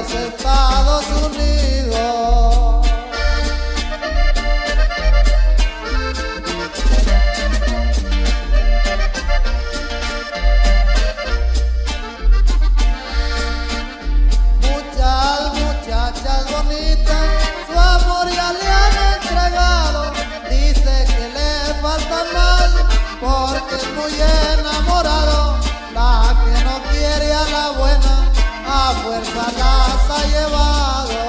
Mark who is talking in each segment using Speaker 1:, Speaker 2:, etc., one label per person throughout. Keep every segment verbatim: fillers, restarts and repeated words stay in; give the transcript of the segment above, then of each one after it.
Speaker 1: los Estados Unidos. Muchas muchachas bonitas su amor ya le han entregado. Dice que le falta más porque es muy enamorado. La que no quiere a la buena a fuerza las ha llevado.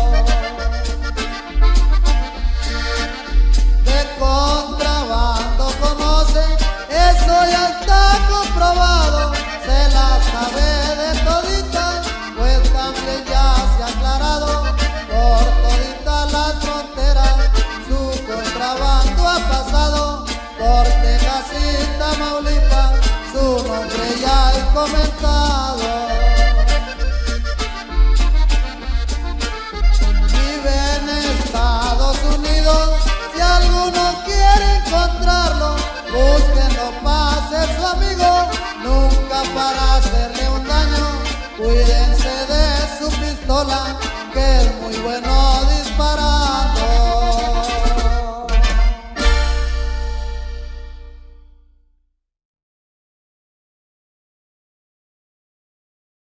Speaker 1: De contrabando conoce, eso ya está comprobado. Se la sabe de toditas, pues también ya se ha aclarado. Por toditas las fronteras su contrabando ha pasado. Por Texas y Tamaulipas su nombre ya hay comentado.